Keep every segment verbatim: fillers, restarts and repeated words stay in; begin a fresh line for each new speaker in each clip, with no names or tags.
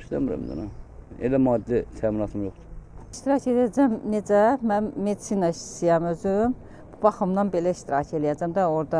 İşləmirəm də. Elə maddi təminatım yoxdur.
İştirak edəcəm necə? Mən medisina işçisiyəm özüm. Bu baxımdan belə iştirak edəcəm də orada.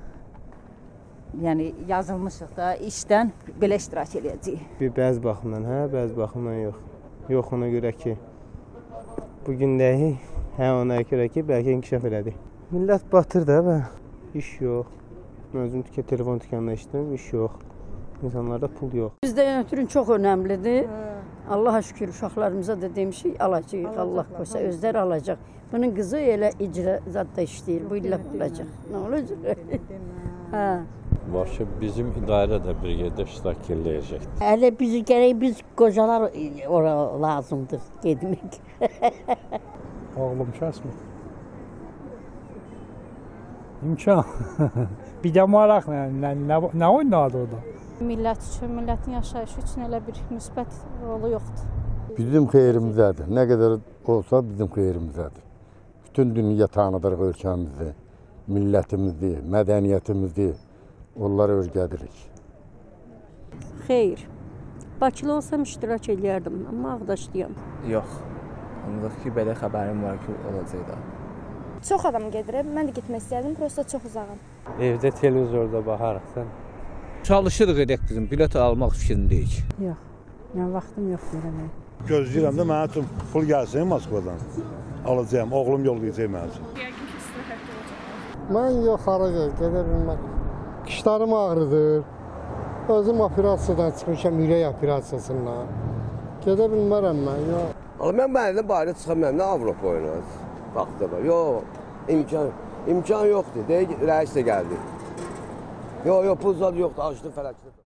Yəni yazılmışıq da işdən belə iştirak edəcəyik.
Bir bəzi baxımdan hə, bəzi baxımdan yox. Yox ona görə ki, bu gündəlik hə ona görə ki, bəlkə inkişaf elədik. Millət batır da və iş yox. Mən özüm tükə telefon dükanında işləyirəm, iş yox. İnsanlarda pul yox.
Bizdə ötürün çox önəmlidir. Allah'a şükür uşaqlarımıza da demişik alacağıq. Allah qoysa özləri alacaq. Bunun qızı elə icra zadda işləyir. Bu illə olacaq. Nə olacaq? Hə.
Var ki, bizim idarə də bir yerdə iştirak eləyəcəkdir.
Hələ biz gərək biz qocalar ora lazımdır getmək.
Oğlum kəsmir. İmkan. Bir də maraq nə, nə, nə oynadı orada?
Millət üçün, millətin yaşayışı üçün elə bir müsbət rolu yoxdur.
Bizim xeyrimizədir. Nə qədər olsa bizim xeyrimizədir. Bütün dünya tanıdırıq ölkəmizi, millətimizi, mədəniyyətimizi. Onları öyrədirik.
Xeyr. Bakılı olsam iştirak edərdim, amma Ağdaşlıyam.
Yox. Ancaq ki, belə xəbərim var ki, olacaq da.
Çox adam gedir, mən də getmək istəyərdim, prosta çox uzağım.
Evdə televizorda baxarıq sən.
Çalışırıq edək bizim, bilet almaq fikrindəyik.
Yox. Mən vaxtım yoxdur eləmək.
Gözləyirəm də mənim üçün pul gəlsin Moskvadan. Alacağam, oğlum yollayacaq mənim üçün.
Mən yox, hara gedə bilmərəm. Dişlərim ağrıdır. Özüm operasiyadan çıxmışam, ürək operasiyasından. Gedə bilmərəm mən, yox.
Mən mənimlə bayra çıxamam, nə Avropa oynayız? Vaxtda var, yox, imkan, imkan yoxdur. Deyək, rəis də gəldi. Yox, yox, pul zad yoxdur, açdı fələkdir.